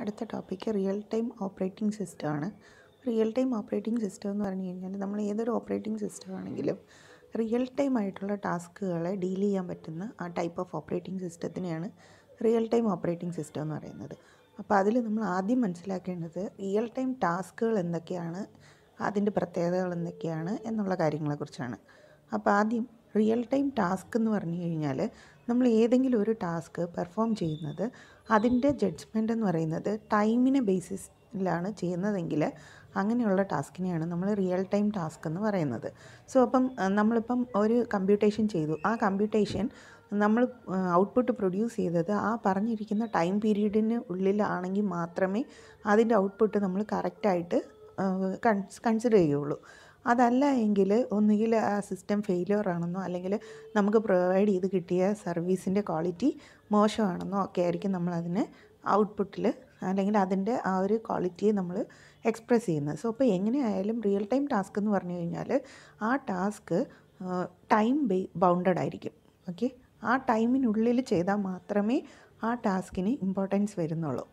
അടുത്ത topic real time operating സിസ്റ്റമാണ്. Real time operating system എന്ന് പറഞ്ഞു കഴിഞ്ഞാൽ നമ്മൾ ഏതൊരു ഓപ്പറേറ്റിംഗ് സിസ്റ്റം ആണെങ്കിലും റിയൽ ടൈം ആയിട്ടുള്ള ടാസ്കുകളെ ഡീൽ ചെയ്യാൻ പറ്റുന്ന ആ ടൈപ്പ് ഓഫ് ഓപ്പറേറ്റിംഗ് സിസ്റ്റത്തിനെയാണ് റിയൽ ടൈം ഓപ്പറേറ്റിംഗ് സിസ്റ്റം എന്ന് പറയുന്നത്. അപ്പോൾ അതിൽ നമ്മൾ ആദ്യം മനസ്സിലാക്കേണ്ടത് റിയൽ ടൈം ടാസ്കുകൾ എന്തൊക്കെയാണ്, അതിൻ്റെ പ്രത്യേകതകൾ എന്തൊക്കെയാണ് എന്നുള്ള കാര്യങ്ങളെക്കുറിച്ചാണ്. അപ്പോൾ ആദ്യം റിയൽ ടൈം ടാസ്ക് എന്ന് പറഞ്ഞു കഴിഞ്ഞാൽ നമ്മൾ ഏതെങ്കിലും ഒരു ടാസ്ക് പെർഫോം ചെയ്യുന്നത് അതിൻ്റെ ജഡ്ജ്മെൻ്റ് എന്ന് പറയുന്നത് ടൈമിനെ ബേസിസിലാണ് ചെയ്യുന്നതെങ്കിൽ അങ്ങനെയുള്ള ടാസ്കിനെയാണ് നമ്മൾ റിയൽ ടൈം ടാസ്ക് എന്ന് പറയുന്നത്. സോ അപ്പം നമ്മളിപ്പം ഒരു കമ്പ്യൂട്ടേഷൻ ചെയ്തു, ആ കമ്പ്യൂട്ടേഷൻ നമ്മൾ ഔട്ട്പുട്ട് പ്രൊഡ്യൂസ് ചെയ്തത് ആ പറഞ്ഞിരിക്കുന്ന ടൈം പീരീഡിന് ഉള്ളിലാണെങ്കിൽ മാത്രമേ അതിൻ്റെ ഔട്ട്പുട്ട് നമ്മൾ കറക്റ്റായിട്ട് കൺസിഡർ ചെയ്യുള്ളൂ. അതല്ല എങ്കിൽ ഒന്നുകിൽ ആ സിസ്റ്റം ഫെയിലിയർ ആണെന്നോ അല്ലെങ്കിൽ നമുക്ക് പ്രൊവൈഡ് ചെയ്ത് കിട്ടിയ സർവീസിൻ്റെ ക്വാളിറ്റി മോശമാണെന്നോ ഒക്കെ ആയിരിക്കും നമ്മളതിനെ ഔട്ട്പുട്ടിൽ അല്ലെങ്കിൽ അതിൻ്റെ ആ ഒരു ക്വാളിറ്റിയെ നമ്മൾ എക്സ്പ്രസ് ചെയ്യുന്നത്. സോ അപ്പോൾ എങ്ങനെയായാലും റിയൽ ടൈം ടാസ്ക് എന്ന് പറഞ്ഞു കഴിഞ്ഞാൽ ആ ടാസ്ക് ടൈം ബൗണ്ടഡ് ആയിരിക്കും. ഓക്കെ, ആ ടൈമിനുള്ളിൽ ചെയ്താൽ മാത്രമേ ആ ടാസ്കിന് ഇമ്പോർട്ടൻസ് വരുന്നുള്ളൂ.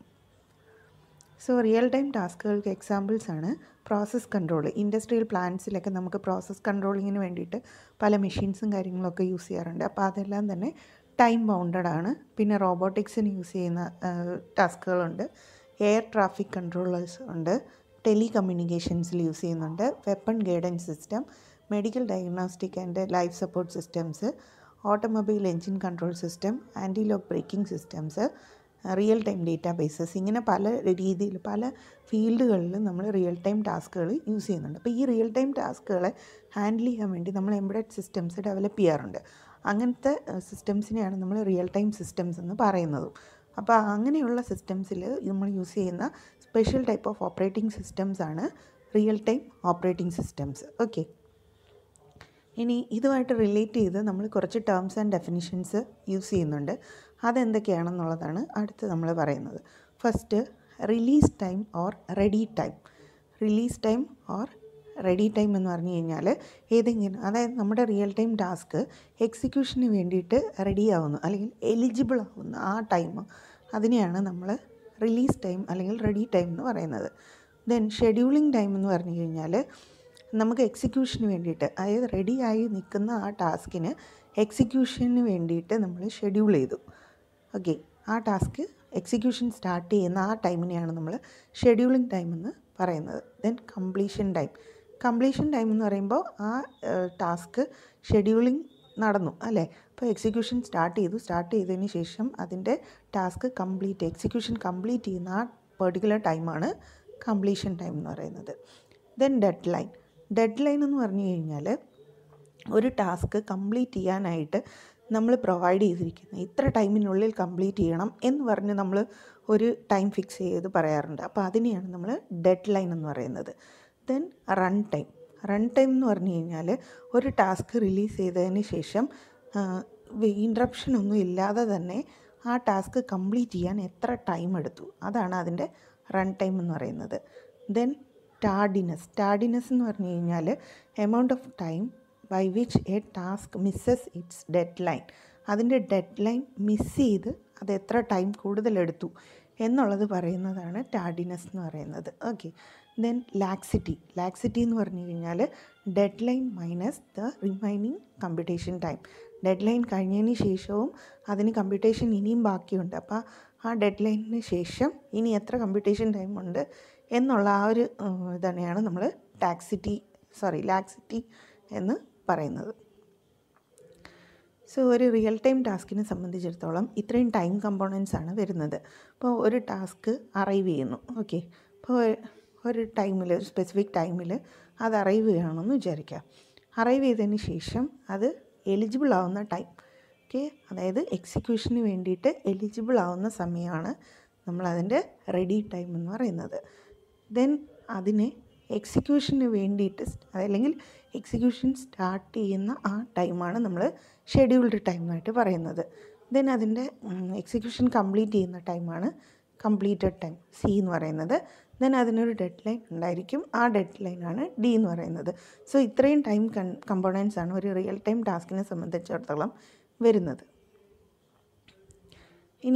സോ റിയൽ ടൈം ടാസ്കുകൾക്ക് എക്സാമ്പിൾസാണ് പ്രോസസ്സ് കൺട്രോൾ. ഇൻഡസ്ട്രിയൽ പ്ലാന്റ്സിലൊക്കെ നമുക്ക് പ്രോസസ്സ് കൺട്രോളിങ്ങിന് വേണ്ടിയിട്ട് പല മെഷീൻസും കാര്യങ്ങളൊക്കെ യൂസ് ചെയ്യാറുണ്ട്. അപ്പോൾ അതെല്ലാം തന്നെ ടൈം ബൗണ്ടഡ് ആണ്. പിന്നെ റോബോട്ടിക്സിന് യൂസ് ചെയ്യുന്ന ടാസ്കുകളുണ്ട്, എയർ ട്രാഫിക് കൺട്രോളേഴ്സ് ഉണ്ട്, ടെലികമ്മ്യൂണിക്കേഷൻസിൽ യൂസ് ചെയ്യുന്നുണ്ട്, weapon guidance system, medical diagnostic and life support systems, automobile engine control system, anti lock braking systems, real time databases, ഇങ്ങനെ പല രീതിയിൽ പല ഫീൽഡുകളിൽ നമ്മൾ റിയൽ ടൈം ടാസ്കുകൾ യൂസ് ചെയ്യുന്നുണ്ട്. അപ്പോൾ ഈ റിയൽ ടൈം ടാസ്കുകളെ ഹാൻഡിൽ ചെയ്യാൻ വേണ്ടി നമ്മൾ എംബഡഡ് സിസ്റ്റംസ് ഡെവലപ്പ് ചെയ്യാറുണ്ട്. അങ്ങനത്തെ സിസ്റ്റംസിനെയാണ് നമ്മൾ റിയൽ ടൈം സിസ്റ്റംസ് എന്ന് പറയുന്നതും. അപ്പോൾ അങ്ങനെയുള്ള സിസ്റ്റംസിൽ നമ്മൾ യൂസ് ചെയ്യുന്ന special type of operating systems ആണ് real time operating systems. Okay, ഇനി ഇതുമായിട്ട് റിലേറ്റ് ചെയ്ത് നമ്മൾ കുറച്ച് ടേംസ് ആൻഡ് ഡെഫിനിഷൻസ് യൂസ് ചെയ്യുന്നുണ്ട്. അതെന്തൊക്കെയാണെന്നുള്ളതാണ് അടുത്ത് നമ്മൾ പറയുന്നത്. First, release time or ready time. Release time or ready time എന്ന് പറഞ്ഞു കഴിഞ്ഞാൽ ഏതെങ്കിലും, അതായത് നമ്മുടെ റിയൽ ടൈം ടാസ്ക് എക്സിക്യൂഷന് വേണ്ടിയിട്ട് റെഡി ആവുന്നു അല്ലെങ്കിൽ എലിജിബിൾ ആവുന്നു ആ ടൈം, അതിനെയാണ് നമ്മൾ റിലീസ് ടൈം അല്ലെങ്കിൽ റെഡി ടൈം എന്ന് പറയുന്നത്. ദെൻ ഷെഡ്യൂളിംഗ് ടൈം എന്ന് പറഞ്ഞു കഴിഞ്ഞാൽ നമുക്ക് എക്സിക്യൂഷന് വേണ്ടിയിട്ട്, അതായത് റെഡിയായി നിൽക്കുന്ന ആ ടാസ്കിന് എക്സിക്യൂഷന് വേണ്ടിയിട്ട് നമ്മൾ ഷെഡ്യൂൾ ചെയ്തു. ഓക്കെ, ആ ടാസ്ക് എക്സിക്യൂഷൻ സ്റ്റാർട്ട് ചെയ്യുന്ന ആ ടൈമിനെയാണ് നമ്മൾ ഷെഡ്യൂളിംഗ് ടൈം എന്ന് പറയുന്നത്. Then completion time. Completion time എന്ന് പറയുമ്പോൾ ആ ടാസ്ക് ഷെഡ്യൂളിംഗ് നടന്നു അല്ലേ, അപ്പോൾ എക്സിക്യൂഷൻ സ്റ്റാർട്ട് ചെയ്തതിന് ശേഷം അതിൻ്റെ ടാസ്ക് എക്സിക്യൂഷൻ കംപ്ലീറ്റ് ചെയ്യുന്ന ആ പെർട്ടിക്കുലർ ടൈമാണ് കംപ്ലീഷൻ ടൈം എന്ന് പറയുന്നത്. Then deadline. Deadline എന്ന് പറഞ്ഞു കഴിഞ്ഞാൽ ഒരു ടാസ്ക് കംപ്ലീറ്റ് ചെയ്യാനായിട്ട് നമ്മൾ പ്രൊവൈഡ് ചെയ്തിരിക്കുന്ന ഇത്ര ടൈമിനുള്ളിൽ കംപ്ലീറ്റ് ചെയ്യണം എന്ന് പറഞ്ഞ് നമ്മൾ ഒരു ടൈം ഫിക്സ് ചെയ്ത് പറയാറുണ്ട്. അപ്പോൾ അതിനെയാണ് നമ്മൾ ഡെഡ് ലൈൻ എന്ന് പറയുന്നത്. Then run time. Run time എന്ന് പറഞ്ഞു കഴിഞ്ഞാൽ ഒരു ടാസ്ക് റിലീസ് ചെയ്തതിന് ശേഷം ഇൻട്രപ്ഷൻ ഒന്നും ഇല്ലാതെ തന്നെ ആ ടാസ്ക് കംപ്ലീറ്റ് ചെയ്യാൻ എത്ര ടൈം എടുത്തു, അതാണ് അതിൻ്റെ റൺ ടൈം എന്ന് പറയുന്നത്. ദെൻ ടാർഡിനെസ്. ടാർഡിനെസ് എന്ന് പറഞ്ഞു കഴിഞ്ഞാൽ amount of time by which a task misses its deadline. അതിൻ്റെ ഡെഡ് ലൈൻ മിസ് ചെയ്ത് അത് എത്ര ടൈം കൂടുതലെടുത്തു എന്നുള്ളത് പറയുന്നതാണ് ടാർഡിനെസ് എന്ന് പറയുന്നത്. Okay, then laxity. ലാക്സിറ്റി എന്ന് പറഞ്ഞു കഴിഞ്ഞാൽ deadline minus the remaining computation time. Deadline കഴിഞ്ഞതിന് ശേഷവും അതിന് കമ്പ്യൂട്ടേഷൻ ഇനിയും ബാക്കിയുണ്ട്. അപ്പോൾ ആ ഡെഡ് ലൈനിന് ശേഷം ഇനി എത്ര കമ്പ്യൂട്ടേഷൻ ടൈം ഉണ്ട് എന്നുള്ള ആ ഒരു തന്നെയാണ് നമ്മൾ ലാക്സിറ്റി എന്ന് പറയുന്നത്. സോ ഒരു റിയൽ ടൈം ടാസ്കിനെ സംബന്ധിച്ചിടത്തോളം ഇത്രയും ടൈം കമ്പോണൻസ് ആണ് വരുന്നത്. ഇപ്പോൾ ഒരു ടാസ്ക് അറൈവ് ചെയ്യുന്നു. ഓക്കെ, അപ്പോൾ ഒരു ടൈമിൽ, ഒരു സ്പെസിഫിക് ടൈമിൽ അത് അറൈവ് ചെയ്യണമെന്ന് വിചാരിക്കുക. അറൈവ് ചെയ്തതിന് ശേഷം അത് എലിജിബിൾ ആവുന്ന ടൈം, ഓക്കെ, അതായത് എക്സിക്യൂഷന് വേണ്ടിയിട്ട് എലിജിബിൾ ആവുന്ന സമയമാണ് നമ്മളതിൻ്റെ റെഡി ടൈം എന്ന് പറയുന്നത്. ദെൻ അതിനെ എക്സിക്യൂഷന് വേണ്ടിയിട്ട് അല്ലെങ്കിൽ എക്സിക്യൂഷൻ സ്റ്റാർട്ട് ചെയ്യുന്ന ആ ടൈമാണ് നമ്മൾ ഷെഡ്യൂൾഡ് ടൈം ആയിട്ട് പറയുന്നത്. ദെൻ അതിൻ്റെ എക്സിക്യൂഷൻ കംപ്ലീറ്റ് ചെയ്യുന്ന ടൈമാണ് കംപ്ലീറ്റഡ് ടൈം, സി എന്ന് പറയുന്നത്. ദെൻ അതിനൊരു ഡെഡ് ലൈൻ ഉണ്ടായിരിക്കും, ആ ഡെഡ് ലൈനാണ് ഡി എന്ന് പറയുന്നത്. സോ ഇത്രയും ടൈം കമ്പോണൻസ് ആണ് ഒരു റിയൽ ടൈം ടാസ്കിനെ സംബന്ധിച്ചിടത്തോളം വരുന്നത്. ഇനി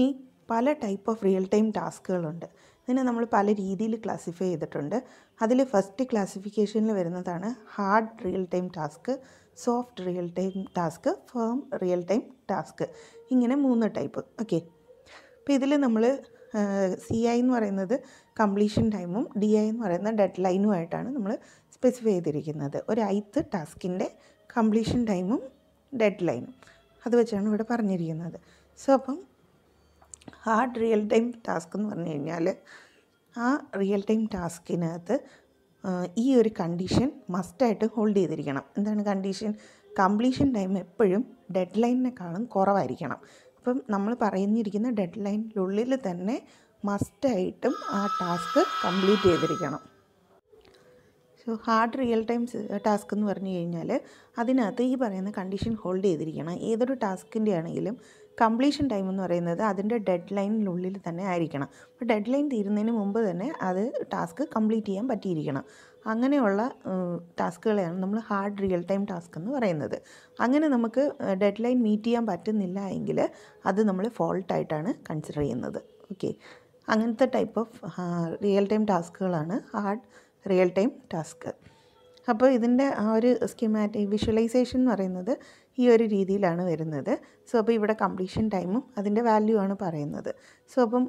പല ടൈപ്പ് ഓഫ് റിയൽ ടൈം ടാസ്കുകളുണ്ട്. ഇതിനെ നമ്മൾ പല രീതിയിൽ ക്ലാസിഫൈ ചെയ്തിട്ടുണ്ട്. അതിൽ ഫസ്റ്റ് ക്ലാസിഫിക്കേഷനിൽ വരുന്നതാണ് hard real time task, soft real time task, firm real time task. ഇങ്ങനെ 3 ടൈപ്പ്. ഓക്കെ, അപ്പോൾ ഇതിൽ നമ്മൾ CI എന്ന് പറയുന്നത് കംപ്ലീഷൻ ടൈമും DI എന്ന് പറയുന്ന ഡെഡ് ലൈനുമായിട്ടാണ് നമ്മൾ സ്പെസിഫൈ ചെയ്തിരിക്കുന്നത്. ഒരു ith ടാസ്കിൻ്റെ കംപ്ലീഷൻ ടൈമും ഡെഡ് ലൈനും അത് വെച്ചാണ് ഇവിടെ പറഞ്ഞിരിക്കുന്നത്. സോ അപ്പം ഹാർഡ് റിയൽ ടൈം ടാസ്ക് എന്ന് പറഞ്ഞു കഴിഞ്ഞാൽ ആ റിയൽ ടൈം ടാസ്കിനകത്ത് ഈ ഒരു കണ്ടീഷൻ മസ്റ്റായിട്ട് ഹോൾഡ് ചെയ്തിരിക്കണം. എന്താണ് കണ്ടീഷൻ? കംപ്ലീഷൻ ടൈം എപ്പോഴും ഡെഡ് ലൈനിനെക്കാളും കുറവായിരിക്കണം. അപ്പം നമ്മൾ പറഞ്ഞിരിക്കുന്ന ഡെഡ് ലൈനിനുള്ളിൽ തന്നെ മസ്റ്റായിട്ടും ആ ടാസ്ക് കംപ്ലീറ്റ് ചെയ്തിരിക്കണം. So hard real time task എന്ന് പറഞ്ഞു കഴിഞ്ഞാൽ അതിനകത്ത് ഈ പറയുന്ന കണ്ടീഷൻ ഹോൾഡ് ചെയ്തിരിക്കണം. ഏതൊരു ടാസ്കിൻ്റെ ആണെങ്കിലും കംപ്ലീഷൻ ടൈം എന്ന് പറയുന്നത് അതിൻ്റെ ഡെഡ് ലൈനിനുള്ളിൽ തന്നെ ആയിരിക്കണം. അപ്പോൾ ഡെഡ് ലൈൻ തീരുന്നതിന് മുമ്പ് തന്നെ അത് ടാസ്ക് കംപ്ലീറ്റ് ചെയ്യാൻ പറ്റിയിരിക്കണം. അങ്ങനെയുള്ള ടാസ്കുകളെയാണ് നമ്മൾ ഹാർഡ് റിയൽ ടൈം ടാസ്ക് എന്ന് പറയുന്നത്. അങ്ങനെ നമുക്ക് ഡെഡ് ലൈൻ മീറ്റ് ചെയ്യാൻ പറ്റുന്നില്ല എങ്കിൽ അത് നമ്മൾ ഫോൾട്ടായിട്ടാണ് കൺസിഡർ ചെയ്യുന്നത്. ഓക്കെ, അങ്ങനത്തെ ടൈപ്പ് ഓഫ് റിയൽ ടൈം ടാസ്കുകളാണ് ഹാർഡ് റിയൽ ടൈം ടാസ്ക്. അപ്പോൾ ഇതിൻ്റെ ആ ഒരു സ്കീമാറ്റിക് വിഷ്വലൈസേഷൻ എന്ന് പറയുന്നത് ഈ ഒരു രീതിയിലാണ് വരുന്നത്. സോ അപ്പോൾ ഇവിടെ കംപ്ലീഷൻ ടൈമും അതിൻ്റെ വാല്യൂ ആണ് പറയുന്നത്. സോ അപ്പം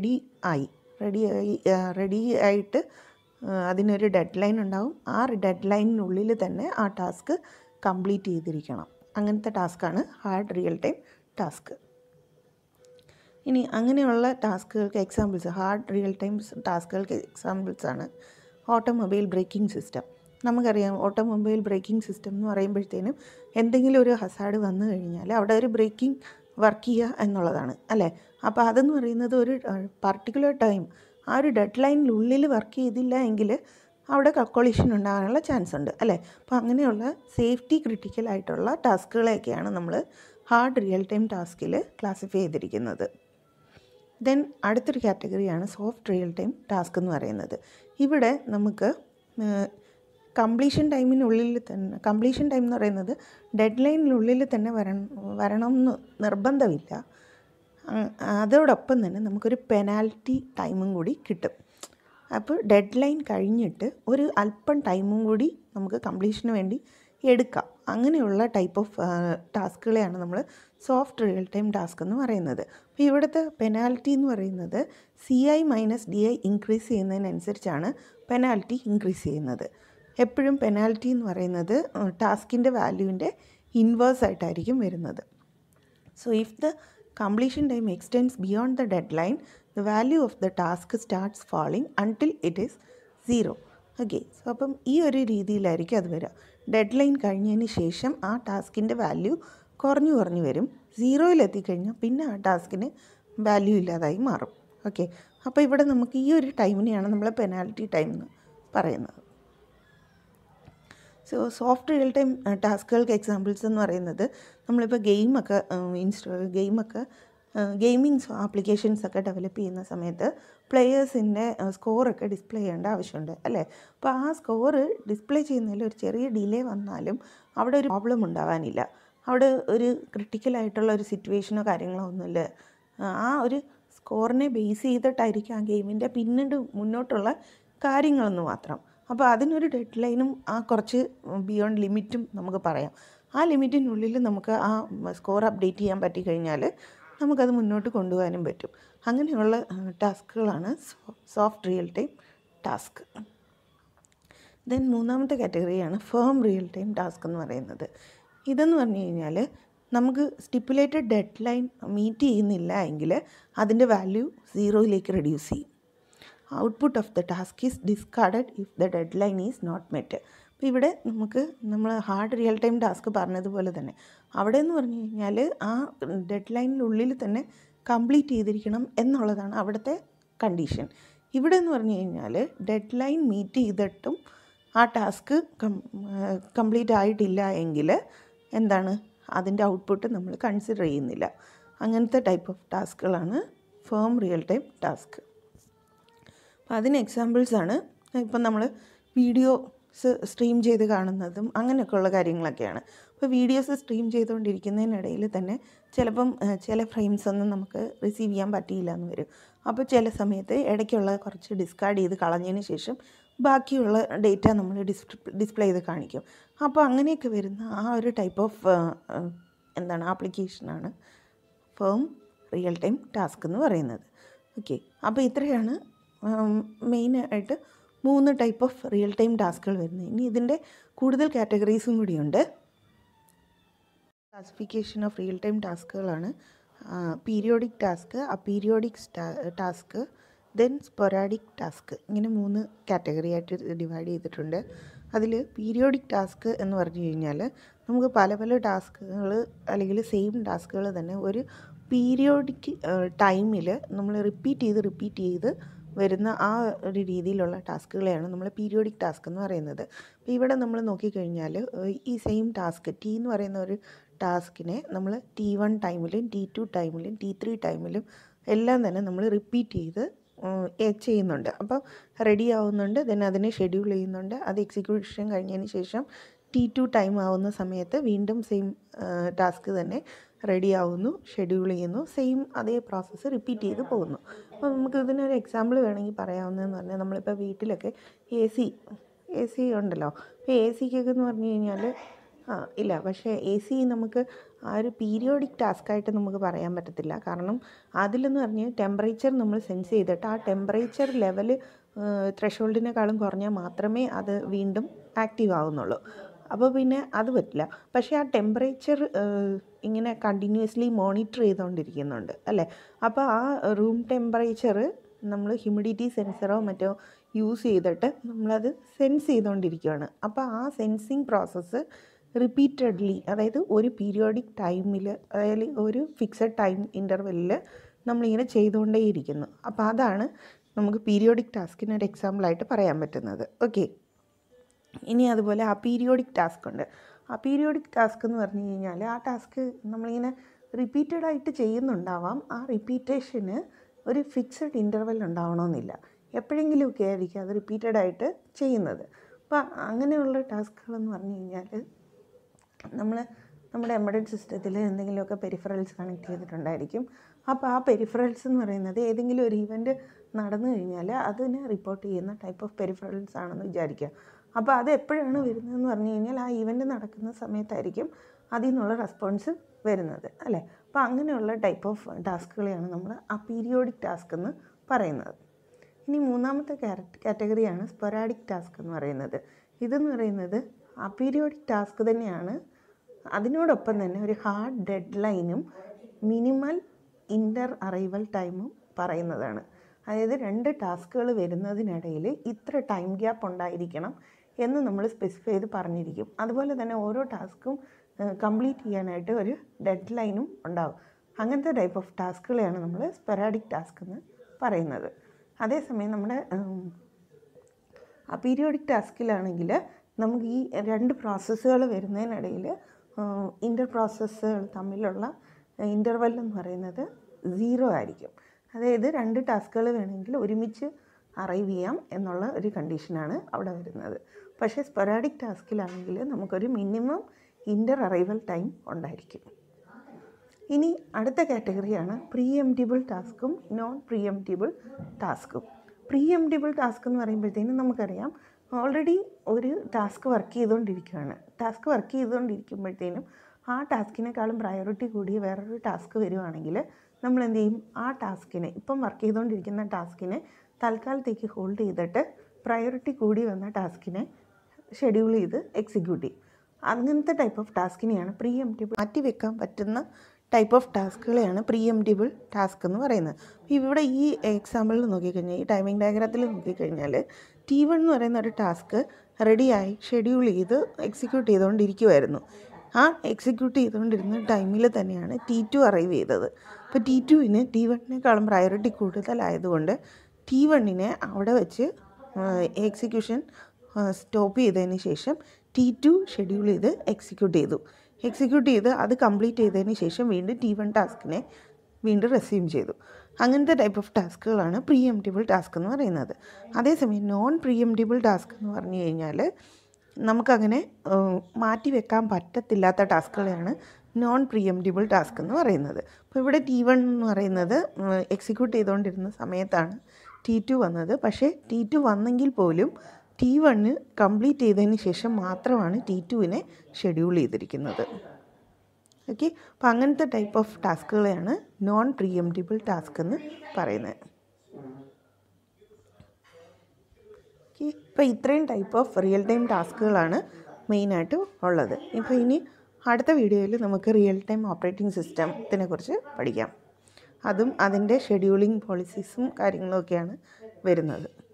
റെഡി ആയിട്ട് അതിനൊരു ഡെഡ് ലൈൻ ഉണ്ടാവും. ആ ഡെഡ് ലൈനിനുള്ളിൽ തന്നെ ആ ടാസ്ക് കംപ്ലീറ്റ് ചെയ്തിരിക്കണം. അങ്ങനത്തെ ടാസ്ക്കാണ് ഹാർഡ് റിയൽ ടൈം ടാസ്ക്. ഇനി അങ്ങനെയുള്ള ടാസ്കുകൾക്ക് എക്സാമ്പിൾസ്, ഹാർഡ് റിയൽ ടൈം ടാസ്കുകൾക്ക് എക്സാമ്പിൾസാണ് ഓട്ടോമൊബൈൽ ബ്രേക്കിംഗ് സിസ്റ്റം. നമുക്കറിയാം ഓട്ടോമൊബൈൽ ബ്രേക്കിംഗ് സിസ്റ്റം എന്ന് പറയുമ്പോഴത്തേനും എന്തെങ്കിലും ഒരു ഹസാർഡ് വന്നു കഴിഞ്ഞാൽ അവിടെ ഒരു ബ്രേക്കിംഗ് വർക്ക് ചെയ്യുക എന്നുള്ളതാണ് അല്ലേ. അപ്പോൾ അതെന്ന് പറയുന്നത് ഒരു പർട്ടിക്കുലർ ടൈം ആ ഒരു ഡെഡ് ലൈനിനുള്ളിൽ വർക്ക് ചെയ്തില്ല എങ്കിൽ അവിടെ കൊളീഷൻ ഉണ്ടാകാനുള്ള ചാൻസ് ഉണ്ട് അല്ലേ. അപ്പോൾ അങ്ങനെയുള്ള സേഫ്റ്റി ക്രിട്ടിക്കൽ ആയിട്ടുള്ള ടാസ്കുകളെയൊക്കെയാണ് നമ്മൾ ഹാർഡ് റിയൽ ടൈം ടാസ്കിൽ ക്ലാസിഫൈ ചെയ്തിരിക്കുന്നത്. ദെൻ അടുത്തൊരു കാറ്റഗറിയാണ് സോഫ്റ്റ് റിയൽ ടൈം ടാസ്ക് എന്ന് പറയുന്നത്. ഇവിടെ നമുക്ക് കംപ്ലീഷൻ ടൈമിനുള്ളിൽ തന്നെ, കംപ്ലീഷൻ ടൈം എന്ന് പറയുന്നത് ഡെഡ് ലൈനിനുള്ളിൽ തന്നെ വരണമെന്ന് നിർബന്ധമില്ല. അതോടൊപ്പം തന്നെ നമുക്കൊരു പെനാൽറ്റി ടൈമും കൂടി കിട്ടും. അപ്പോൾ ഡെഡ് ലൈൻ കഴിഞ്ഞിട്ട് ഒരു അല്പം ടൈമും കൂടി നമുക്ക് കംപ്ലീഷന് വേണ്ടി എടുക്കാം. അങ്ങനെയുള്ള ടൈപ്പ് ഓഫ് ടാസ്കുകളെയാണ് നമ്മൾ സോഫ്റ്റ് റിയൽ ടൈം ടാസ്ക് എന്ന് പറയുന്നത്. അപ്പോൾ ഇവിടുത്തെ പെനാൽറ്റി എന്ന് പറയുന്നത് CI - DI ഇൻക്രീസ് ചെയ്യുന്നതിനനുസരിച്ചാണ് പെനാൽറ്റി ഇൻക്രീസ് ചെയ്യുന്നത്. എപ്പോഴും പെനാൽറ്റി എന്ന് പറയുന്നത് ടാസ്കിൻ്റെ വാല്യൂവിൻ്റെ ഇൻവേഴ്സ് ആയിട്ടായിരിക്കും വരുന്നത്. So if the completion time extends beyond the deadline, the value of the task starts falling until it is 0. Okay, so അപ്പം ഈ ഒരു രീതിയിലായിരിക്കും അത് വരിക. ഡെഡ് ലൈൻ കഴിഞ്ഞതിന് ശേഷം ആ ടാസ്കിൻ്റെ വാല്യൂ കുറഞ്ഞു വരും. 0യിൽ എത്തിക്കഴിഞ്ഞാൽ പിന്നെ ആ ടാസ്കിന് വാല്യൂ ഇല്ലാതായി മാറും. ഓക്കെ, അപ്പോൾ ഇവിടെ നമുക്ക് ഈ ഒരു ടൈമിനെയാണ് നമ്മൾ പെനാൽറ്റി ടൈം എന്ന് പറയുന്നത്. സോ സോഫ്റ്റ് റിയൽ ടൈം ടാസ്കുകൾക്ക് എക്സാമ്പിൾസ് എന്ന് പറയുന്നത് നമ്മളിപ്പോൾ ഗെയിമിംഗ് ആപ്ലിക്കേഷൻസൊക്കെ ഡെവലപ്പ് ചെയ്യുന്ന സമയത്ത് പ്ലെയേഴ്സിൻ്റെ സ്കോറൊക്കെ ഡിസ്പ്ലേ ചെയ്യേണ്ട ആവശ്യമുണ്ട് അല്ലേ. അപ്പോൾ ആ സ്കോറ് ഡിസ്പ്ലേ ചെയ്യുന്നതിൽ ഒരു ചെറിയ ഡിലേ വന്നാലും അവിടെ ഒരു പ്രോബ്ലം ഉണ്ടാവാനില്ല. അവിടെ ഒരു ക്രിട്ടിക്കലായിട്ടുള്ള ഒരു സിറ്റുവേഷനോ കാര്യങ്ങളോ ഒന്നുമില്ല. ആ ഒരു സ്കോറിനെ ബേസ് ചെയ്തിട്ടായിരിക്കും ആ ഗെയിമിൻ്റെ പിന്നീട് മുന്നോട്ടുള്ള കാര്യങ്ങളെന്ന് മാത്രം. അപ്പോൾ അതിനൊരു ഡെഡ് ലൈനും ആ കുറച്ച് ബിയോണ്ട് ലിമിറ്റും നമുക്ക് പറയാം. ആ ലിമിറ്റിനുള്ളിൽ നമുക്ക് ആ സ്കോർ അപ്ഡേറ്റ് ചെയ്യാൻ പറ്റിക്കഴിഞ്ഞാൽ നമുക്കത് മുന്നോട്ട് കൊണ്ടുപോകാനും പറ്റും. അങ്ങനെയുള്ള ടാസ്കുകളാണ് soft real time task. Then മൂന്നാമത്തെ കാറ്റഗറിയാണ് ഫേം റിയൽ ടൈം ടാസ്ക് എന്ന് പറയുന്നത്. ഇതെന്ന് പറഞ്ഞു കഴിഞ്ഞാൽ നമുക്ക് സ്റ്റിപ്പുലേറ്റഡ് ഡെഡ് ലൈൻ മീറ്റ് ചെയ്യുന്നില്ല എങ്കിൽ അതിൻ്റെ വാല്യൂ 0യിലേക്ക് റെഡ്യൂസ് ചെയ്യും. Output of the task is discarded if the deadline is not met. അപ്പോൾ ഇവിടെ നമ്മൾ ഹാർഡ് റിയൽ ടൈം ടാസ്ക് പറഞ്ഞതുപോലെ തന്നെ അവിടെ എന്ന് പറഞ്ഞു കഴിഞ്ഞാൽ ആ ഡെഡ് ലൈനിനുള്ളിൽ തന്നെ കംപ്ലീറ്റ് ചെയ്തിരിക്കണം എന്നുള്ളതാണ് അവിടുത്തെ കണ്ടീഷൻ. ഇവിടെ എന്ന് പറഞ്ഞു കഴിഞ്ഞാൽ ഡെഡ് ലൈൻ മീറ്റ് ചെയ്തിട്ടും ആ ടാസ്ക് കംപ്ലീറ്റ് ആയിട്ടില്ല എങ്കിൽ എന്താണ് അതിൻ്റെ ഔട്ട്പുട്ട് നമ്മൾ കൺസിഡർ ചെയ്യുന്നില്ല. അങ്ങനത്തെ ടൈപ്പ് ഓഫ് ടാസ്കുകളാണ് ഫേം റിയൽ ടൈം ടാസ്ക്. അപ്പോൾ അതിന് എക്സാമ്പിൾസാണ് ഇപ്പം നമ്മൾ വീഡിയോ സ്ട്രീം ചെയ്ത് കാണുന്നതും അങ്ങനെയൊക്കെയുള്ള കാര്യങ്ങളൊക്കെയാണ്. അപ്പോൾ വീഡിയോസ് സ്ട്രീം ചെയ്തുകൊണ്ടിരിക്കുന്നതിനിടയിൽ തന്നെ ചിലപ്പം ചില ഫ്രെയിംസ് ഒന്നും നമുക്ക് റിസീവ് ചെയ്യാൻ പറ്റിയില്ല എന്ന് വരും. അപ്പോൾ ചില സമയത്ത് ഇടയ്ക്കുള്ള കുറച്ച് ഡിസ്കാർഡ് ചെയ്ത് കളഞ്ഞതിന് ശേഷം ബാക്കിയുള്ള ഡേറ്റ നമ്മൾ ഡിസ്പ്ലേ ചെയ്ത് കാണിക്കും. അപ്പോൾ അങ്ങനെയൊക്കെ വരുന്ന ആ ഒരു ടൈപ്പ് ഓഫ് ആപ്ലിക്കേഷനാണ് ഫേം റിയൽ ടൈം ടാസ്ക് എന്ന് പറയുന്നത്. ഓക്കെ, അപ്പോൾ ഇത്രയാണ് മെയിനായിട്ട് 3 ടൈപ്പ് ഓഫ് റിയൽ ടൈം ടാസ്കുകൾ വരുന്നത്. ഇനി ഇതിൻ്റെ കൂടുതൽ കാറ്റഗറീസും കൂടിയുണ്ട്. ക്ലാസിഫിക്കേഷൻ ഓഫ് റിയൽ ടൈം ടാസ്കുകളാണ് periodic task, aperiodic task, then sporadic task. ഇങ്ങനെ 3 കാറ്റഗറി ആയിട്ട് ഡിവൈഡ് ചെയ്തിട്ടുണ്ട്. അതിൽ പീരിയോഡിക് ടാസ്ക് എന്ന് പറഞ്ഞു കഴിഞ്ഞാൽ നമുക്ക് പല പല ടാസ്കുകൾ അല്ലെങ്കിൽ സെയിം ടാസ്കുകൾ തന്നെ ഒരു പീരിയോഡിക് ടൈമിൽ നമ്മൾ റിപ്പീറ്റ് ചെയ്ത് വരുന്ന ആ ഒരു രീതിയിലുള്ള ടാസ്കുകളെയാണ് നമ്മൾ പീരിയോഡിക് ടാസ്ക് എന്ന് പറയുന്നത്. അപ്പോൾ ഇവിടെ നമ്മൾ നോക്കിക്കഴിഞ്ഞാൽ ഈ സെയിം ടാസ്ക് ടി എന്ന് പറയുന്ന ഒരു ടാസ്കിനെ നമ്മൾ T1 ടൈമിലും T2 ടൈമിലും T3 ടൈമിലും എല്ലാം തന്നെ നമ്മൾ റിപ്പീറ്റ് ചെയ്ത് ചെയ്യുന്നുണ്ട്. അപ്പോൾ റെഡി ആവുന്നുണ്ട്, ദെൻ അതിനെ ഷെഡ്യൂൾ ചെയ്യുന്നുണ്ട്. അത് എക്സിക്യൂഷൻ കഴിഞ്ഞതിന് ശേഷം T2 ടൈം ആവുന്ന സമയത്ത് വീണ്ടും സെയിം ടാസ്ക് തന്നെ റെഡി ആവുന്നു, ഷെഡ്യൂൾ ചെയ്യുന്നു, സെയിം അതേ പ്രോസസ്സ് റിപ്പീറ്റ് ചെയ്ത് പോകുന്നു. അപ്പോൾ നമുക്ക് ഇതിനൊരു എക്സാമ്പിൾ വേണമെങ്കിൽ പറയാവുന്നതെന്ന് പറഞ്ഞാൽ നമ്മളിപ്പോൾ വീട്ടിലൊക്കെ എ സി ഉണ്ടല്ലോ. അപ്പോൾ എ സിക്കൊക്കെ എന്ന് പറഞ്ഞു കഴിഞ്ഞാൽ ഇല്ല, പക്ഷേ എ സി നമുക്ക് ആ ഒരു പീരിയോഡിക് ടാസ്ക്കായിട്ട് നമുക്ക് പറയാൻ പറ്റത്തില്ല. കാരണം അതിലെന്ന് പറഞ്ഞാൽ ടെമ്പറേച്ചർ നമ്മൾ സെൻസ് ചെയ്തിട്ട് ആ ടെമ്പറേച്ചർ ലെവൽ ത്രെഷോൾഡിനേക്കാളും കുറഞ്ഞാൽ മാത്രമേ അത് വീണ്ടും ആക്റ്റീവ് ആവുന്നുള്ളൂ. അപ്പോൾ പിന്നെ അത് പറ്റില്ല. പക്ഷേ ആ ടെമ്പറേച്ചർ ഇങ്ങനെ കണ്ടിന്യൂസ്ലി മോണിറ്റർ ചെയ്തുകൊണ്ടിരിക്കുന്നുണ്ട് അല്ലേ. അപ്പോൾ ആ റൂം ടെമ്പറേച്ചർ നമ്മൾ ഹ്യൂമിഡിറ്റി സെൻസറോ മറ്റോ യൂസ് ചെയ്തിട്ട് നമ്മളത് സെൻസ് ചെയ്തുകൊണ്ടിരിക്കുകയാണ്. അപ്പോൾ ആ സെൻസിങ് പ്രോസസ്സ് റിപ്പീറ്റഡ്ലി, അതായത് ഒരു പീരിയോഡിക് ടൈമിൽ, അതായത് ഒരു ഫിക്സഡ് ടൈം ഇൻ്റർവെല്ലിൽ നമ്മളിങ്ങനെ ചെയ്തുകൊണ്ടേയിരിക്കുന്നു. അപ്പോൾ അതാണ് നമുക്ക് പീരിയോഡിക് ടാസ്കിനൊരു എക്സാമ്പിളായിട്ട് പറയാൻ പറ്റുന്നത്. ഓക്കെ, ഇനി അതുപോലെ അപീരിയോഡിക് ടാസ്ക് ഉണ്ട്. അപീരിയോഡിക് ടാസ്ക് എന്ന് പറഞ്ഞു കഴിഞ്ഞാൽ ആ ടാസ്ക് നമ്മളിങ്ങനെ റിപ്പീറ്റഡായിട്ട് ചെയ്യുന്നുണ്ടാവാം. ആ റിപ്പീറ്റേഷന് ഒരു ഫിക്സഡ് ഇൻ്റർവെൽ ഉണ്ടാവണമെന്നില്ല, എപ്പോഴെങ്കിലുമൊക്കെ ആയിരിക്കും അത് റിപ്പീറ്റഡായിട്ട് ചെയ്യുന്നത്. അപ്പോൾ അങ്ങനെയുള്ള ടാസ്കുകളെന്ന് പറഞ്ഞു കഴിഞ്ഞാൽ നമ്മുടെ എംബഡഡ് സിസ്റ്റത്തിൽ എന്തെങ്കിലുമൊക്കെ പെരിഫറൽസ് കണക്ട് ചെയ്തിട്ടുണ്ടായിരിക്കും. അപ്പോൾ ആ പെരിഫറൽസ് എന്ന് പറയുന്നത് ഏതെങ്കിലും ഒരു ഇവൻറ്റ് നടന്നു കഴിഞ്ഞാൽ അതിനെ റിപ്പോർട്ട് ചെയ്യുന്ന ടൈപ്പ് ഓഫ് പെരിഫറൽസ് ആണെന്ന് വിചാരിക്കുക. അപ്പോൾ അത് എപ്പോഴാണ് വരുന്നതെന്ന് പറഞ്ഞു കഴിഞ്ഞാൽ ആ ഇവൻറ്റ് നടക്കുന്ന സമയത്തായിരിക്കും അതിൽ നിന്നുള്ള റെസ്പോൺസ് വരുന്നത് അല്ലേ. അപ്പോൾ അങ്ങനെയുള്ള ടൈപ്പ് ഓഫ് ടാസ്കുകളെയാണ് നമ്മൾ അപീരിയോഡിക് ടാസ്ക് എന്ന് പറയുന്നത്. ഇനി മൂന്നാമത്തെ കാറ്റഗറിയാണ് സ്പൊറാഡിക് ടാസ്ക് എന്ന് പറയുന്നത്. ഇതെന്ന് പറയുന്നത് അപീരിയോഡിക് ടാസ്ക് തന്നെയാണ്, അതിനോടൊപ്പം തന്നെ ഒരു ഹാർഡ് ഡെഡ് ലൈനും മിനിമൽ ഇൻ്റർ അറൈവൽ ടൈമും പറയുന്നതാണ്. അതായത് 2 ടാസ്കുകൾ വരുന്നതിനിടയിൽ ഇത്ര ടൈം ഗ്യാപ്പ് ഉണ്ടായിരിക്കണം എന്ന് നമ്മൾ സ്പെസിഫൈ ചെയ്ത് പറഞ്ഞിരിക്കും. അതുപോലെ തന്നെ ഓരോ ടാസ്കും കംപ്ലീറ്റ് ചെയ്യാനായിട്ട് ഒരു ഡെഡ് ലൈനും ഉണ്ടാകും. അങ്ങനത്തെ ടൈപ്പ് ഓഫ് ടാസ്കുകളെയാണ് നമ്മൾ സ്പൊറാഡിക് ടാസ്ക് എന്ന് പറയുന്നത്. അതേസമയം നമ്മുടെ അപീരിയോഡിക് ടാസ്കിലാണെങ്കിൽ നമുക്ക് ഈ 2 പ്രോസസ്സുകൾ വരുന്നതിനിടയിൽ ഇൻ്റർ പ്രോസസ്സുകൾ തമ്മിലുള്ള ഇൻ്റർവെൽ എന്ന് പറയുന്നത് 0 ആയിരിക്കും. അതായത് 2 ടാസ്കുകൾ വേണമെങ്കിൽ ഒരുമിച്ച് അറൈവ് ചെയ്യാം എന്നുള്ള ഒരു കണ്ടീഷനാണ് അവിടെ വരുന്നത്. പക്ഷേ സ്പൊറാഡിക് ടാസ്കിലാണെങ്കിൽ നമുക്കൊരു മിനിമം ഇൻ്റർ അറൈവൽ ടൈം ഉണ്ടായിരിക്കും. ഇനി അടുത്ത കാറ്റഗറിയാണ് പ്രീഎംപ്റ്റിബിൾ ടാസ്കും നോൺ പ്രീഎംപ്റ്റിബിൾ ടാസ്കും. പ്രീഎംപ്റ്റിബിൾ ടാസ്ക് എന്ന് പറയുമ്പോഴത്തേനും നമുക്കറിയാം ഓൾറെഡി ഒരു ടാസ്ക് വർക്ക് ചെയ്തുകൊണ്ടിരിക്കുകയാണ്. ടാസ്ക് വർക്ക് ചെയ്തുകൊണ്ടിരിക്കുമ്പോഴത്തേനും ആ ടാസ്കിനേക്കാളും പ്രയോറിറ്റി കൂടിയ വേറൊരു ടാസ്ക് വരുവാണെങ്കിൽ നമ്മൾ എന്ത് ചെയ്യും, ആ ടാസ്കിനെ, ഇപ്പം വർക്ക് ചെയ്തുകൊണ്ടിരിക്കുന്ന ടാസ്കിനെ തൽക്കാലത്തേക്ക് ഹോൾഡ് ചെയ്തിട്ട് പ്രയോറിറ്റി കൂടി വന്ന ടാസ്കിനെ ഷെഡ്യൂൾ ചെയ്ത് എക്സിക്യൂട്ട് ചെയ്യും. അങ്ങനത്തെ ടൈപ്പ് ഓഫ് ടാസ്കിനെയാണ് പ്രീഎംപ്റ്റിബിൾ, മാറ്റിവെക്കാൻ പറ്റുന്ന ടൈപ്പ് ഓഫ് ടാസ്കുകളെയാണ് പ്രീഎംപ്റ്റിബിൾ ടാസ്ക് എന്ന് പറയുന്നത്. ഇവിടെ ഈ എക്സാമ്പിളിൽ നോക്കിക്കഴിഞ്ഞാൽ, ഈ ടൈമിംഗ് ഡയഗ്രത്തിൽ നോക്കിക്കഴിഞ്ഞാൽ T1 എന്ന് പറയുന്ന ഒരു ടാസ്ക് റെഡിയായി ഷെഡ്യൂൾ ചെയ്ത് എക്സിക്യൂട്ട് ചെയ്തുകൊണ്ടിരിക്കുമായിരുന്നു. ആ എക്സിക്യൂട്ട് ചെയ്തുകൊണ്ടിരുന്ന ടൈമിൽ തന്നെയാണ് T2 അറൈവ് ചെയ്തത്. അപ്പോൾ T2വിന് T1നേക്കാളും പ്രയോറിറ്റി കൂടുതലായതുകൊണ്ട് T1നെ അവിടെ വെച്ച് എക്സിക്യൂഷൻ സ്റ്റോപ്പ് ചെയ്തതിന് ശേഷം T2 ഷെഡ്യൂൾ ചെയ്ത് എക്സിക്യൂട്ട് ചെയ്ത് അത് കംപ്ലീറ്റ് ചെയ്തതിന് ശേഷം വീണ്ടും T1 ടാസ്കിനെ വീണ്ടും റെസ്യൂം ചെയ്തു. അങ്ങനത്തെ ടൈപ്പ് ഓഫ് ടാസ്കുകളാണ് പ്രീഎംപ്റ്റിബിൾ ടാസ്ക് എന്ന് പറയുന്നത്. അതേസമയം നോൺ പ്രീഎംപ്റ്റിബിൾ ടാസ്ക് എന്ന് പറഞ്ഞു കഴിഞ്ഞാൽ നമുക്കങ്ങനെ മാറ്റി വെക്കാൻ പറ്റത്തില്ലാത്ത ടാസ്കുകളെയാണ് നോൺ പ്രിയംപ്റ്റബിൾ ടാസ്ക് എന്ന് പറയുന്നത്. അപ്പോൾ ഇവിടെ T1 എന്ന് പറയുന്നത് എക്സിക്യൂട്ട് ചെയ്തുകൊണ്ടിരുന്ന സമയത്താണ് T2 വന്നത്. പക്ഷേ T2 വന്നെങ്കിൽ പോലും T1 കംപ്ലീറ്റ് ചെയ്തതിന് ശേഷം മാത്രമാണ് T2വിനെ ഷെഡ്യൂൾ ചെയ്തിരിക്കുന്നത്. ഓക്കെ, അപ്പോൾ അങ്ങനത്തെ ടൈപ്പ് ഓഫ് ടാസ്കുകളെയാണ് നോൺ പ്രിയംപ്റ്റബിൾ ടാസ്ക് എന്ന് പറയുന്നത്. ഓക്കെ, ഇപ്പോൾ ഇത്രയും ടൈപ്പ് ഓഫ് റിയൽ ടൈം ടാസ്കുകളാണ് മെയിനായിട്ട് ഉള്ളത്. ഇപ്പോൾ ഇനി അടുത്ത വീഡിയോയിൽ നമുക്ക് റിയൽ ടൈം ഓപ്പറേറ്റിംഗ് സിസ്റ്റത്തിനെ കുറിച്ച് പഠിക്കാം. അതും അതിൻ്റെ ഷെഡ്യൂളിംഗ് പോളിസീസും കാര്യങ്ങളൊക്കെയാണ് വരുന്നത്.